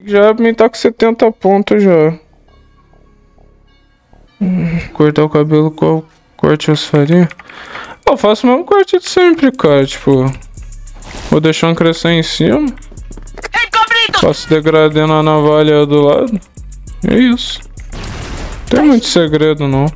Já me tá com 70 pontos já. Cortar o cabelo, qual corte eu faria? Eu faço o mesmo corte de sempre, cara. Tipo, vou deixar crescer em cima. Faço degradê na navalha do lado. É isso. Não tem muito segredo, não.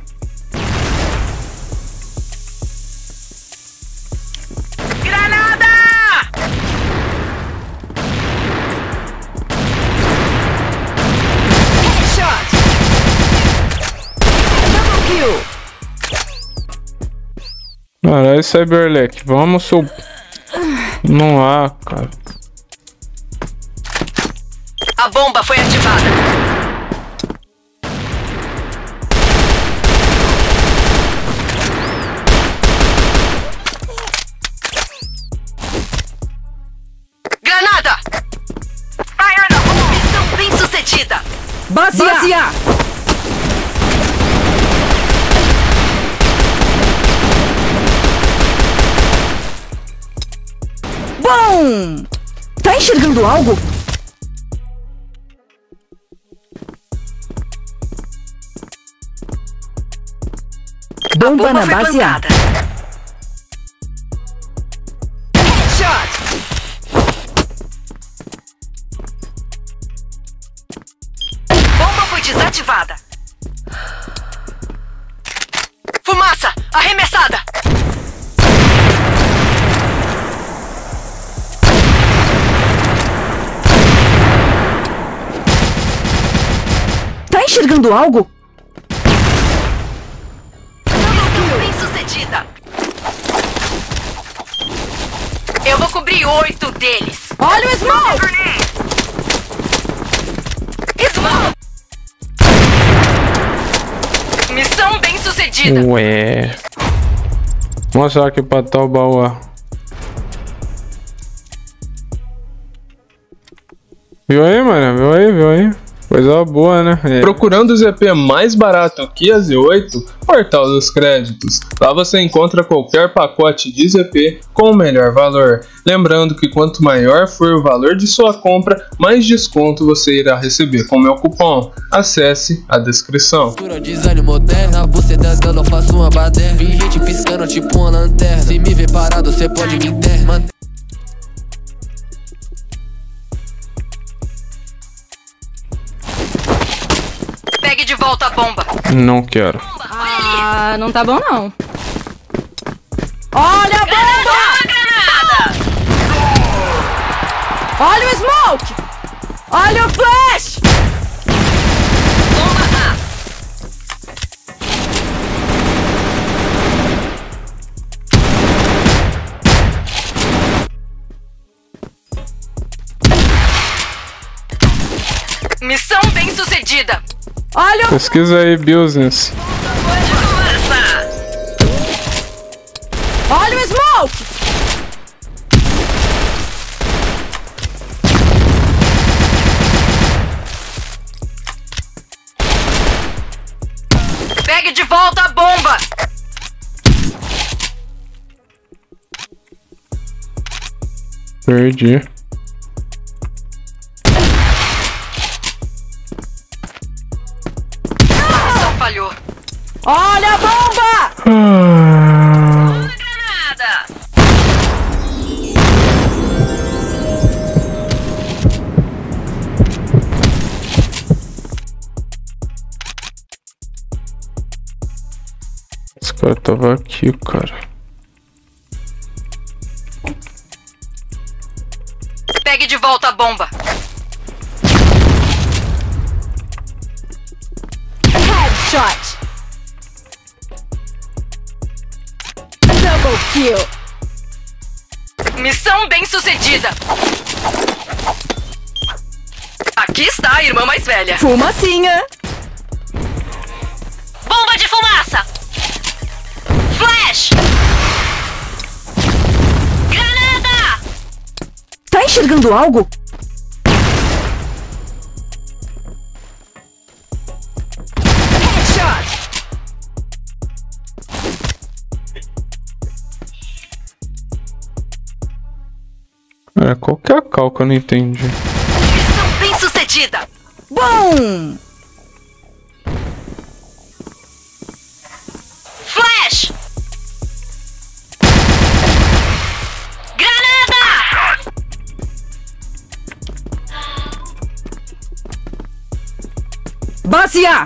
Caralho, Cyberlek, vamos seu... Não há, cara. A bomba foi ativada. Granada! Fire na bomba! Missão bem sucedida! Basear! Bom! Tá enxergando algo? Bomba na base A. Headshot! Bomba foi desativada. Fumaça! Arremessada! Tá enxergando algo? Bem sucedida. Eu vou cobrir 8 deles. Olha o smoke! Smoke! Missão bem sucedida. Ué. Vou mostrar aqui pra tal baú. Viu aí, mano? Viu aí? Coisa boa, né? Procurando o ZP mais barato que a Z8, Portal dos Créditos. Lá você encontra qualquer pacote de ZP com o melhor valor. Lembrando que quanto maior for o valor de sua compra, mais desconto você irá receber com meu cupom. Acesse a descrição. Design moderna, você dela eu faço uma baderna. Vi gente piscando tipo uma lanterna. Se me ver parado, você pode me internar. Pegue de volta a bomba. Não quero. Ah, não tá bom não. Olha a bomba! Granada! Olha o smoke! Olha o flash! Bomba A. Missão bem sucedida. Olha o... Pesquisa aí, business. Pode conversar. Olha o smoke! Pegue de volta a bomba. Perdi. Missão falhou. Olha a bomba! Granada! Esse cara tava aqui, cara. Pegue de volta a bomba. Headshot! Double kill! Missão bem sucedida. Aqui está a irmã mais velha. Fumacinha! Bomba de fumaça. Flash. Granada. Tá enxergando algo? Headshot. É, qual que é a cal que eu não entendi? Missão bem sucedida. sucedida. Bom! Flash! Granada! Base A!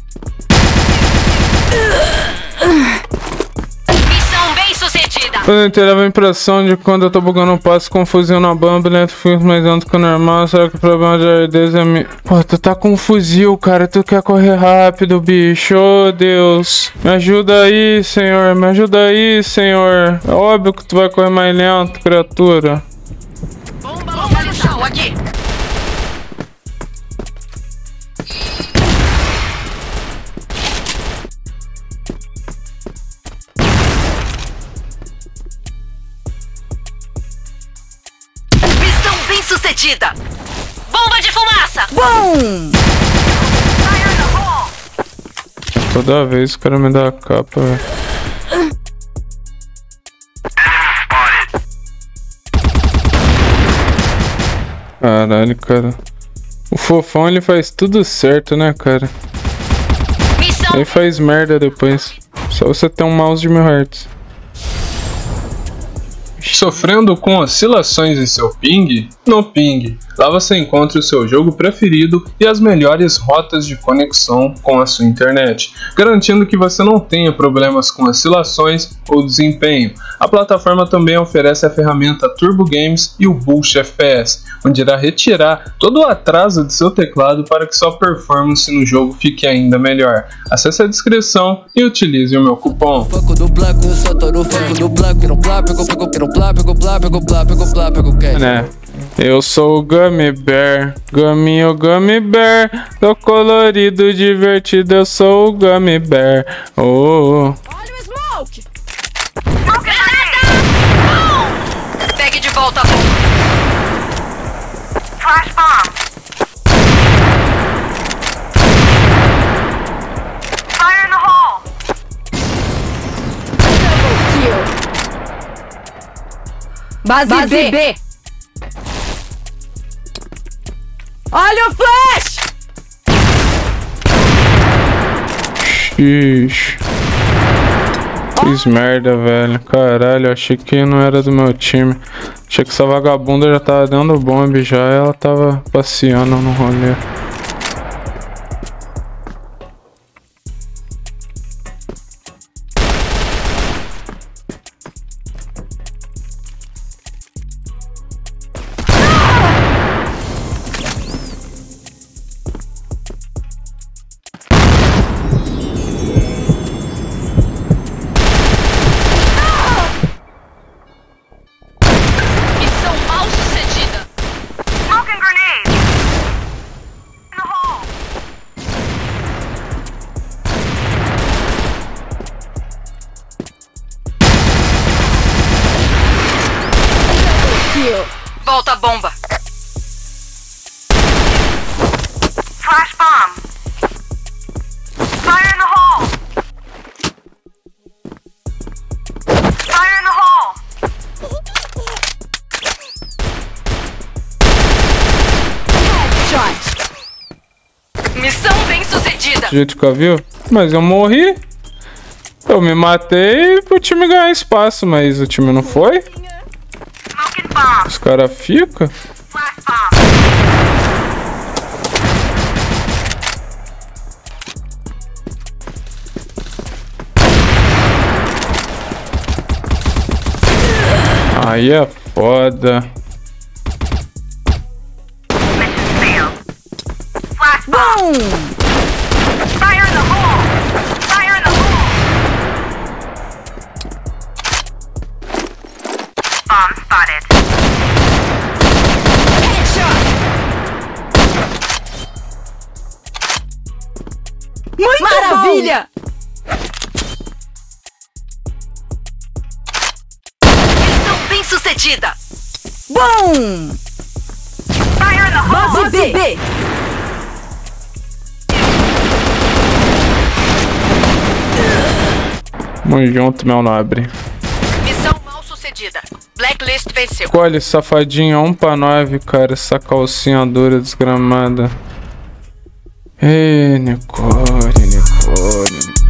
Missão bem sucedida. Eu terava a impressão de que quando eu tô bugando um passo com um fuzil na bamba, ele fica mais lento que o normal. Será que o problema de ardez é minha? Pô, tu tá com um fuzil, cara. Tu quer correr rápido, bicho. Oh, Deus. Me ajuda aí, senhor. Me ajuda aí, senhor. É óbvio que tu vai correr mais lento, criatura. Bomba localizada aqui. Missão bem sucedida. Bomba de fumaça. Bom! Fire in the hole. Toda vez o cara me dá a capa, velho. Caralho, cara. O fofão, ele faz tudo certo, né, cara? Missão Ele faz merda depois. Só você ter um mouse de 1000 Hz. Sofrendo com oscilações em seu ping? No Ping. Lá você encontra o seu jogo preferido e as melhores rotas de conexão com a sua internet, garantindo que você não tenha problemas com oscilações ou desempenho. A plataforma também oferece a ferramenta Turbo Games e o Boost FPS, onde irá retirar todo o atraso de seu teclado para que sua performance no jogo fique ainda melhor. Acesse a descrição e utilize o meu cupom. Foco do bloco, eu só tô no foco do bloco. Pego plá, pego plá, pego plá, pego plá, pego plá, pego quê? Né? Eu sou o Gummy Bear, Gummy Bear, tô colorido, divertido, eu sou o Gummy Bear. Oh. Olha o smoke! Granada! Bom! Pegue de volta a bomba. Flash bomb. Fire in the hole. Base B! Olha o flash! Ixi. Fiz merda, velho. Caralho, achei que não era do meu time. Achei que essa vagabunda já tava dando bomba já. Ela tava passeando no rolê. Missão mal sucedida. Smoking grenade. In the hole. Kill! Volta a bomba. Flash bomb. Fire in the hole. Fire in the hole. Shot! Missão bem sucedida. Do jeito que eu viu? Mas eu morri. Eu me matei pro time ganhar espaço, mas o time não foi. Smoking bomb. Os caras ficam. Flash bomb. Aí é foda. Mission failed. Flash bomb. Bom! Fire in the hole. Fire in the hole. Bomb spotted. Muito Maravilha! Missão bem sucedida. Bom! Fire in the hole. Base B! Tamo junto, meu nobre. Missão mal sucedida. Blacklist venceu. Escolhe, safadinha, 1 pra 9, cara. Essa calcinha dura, desgramada. Ei, Nicole.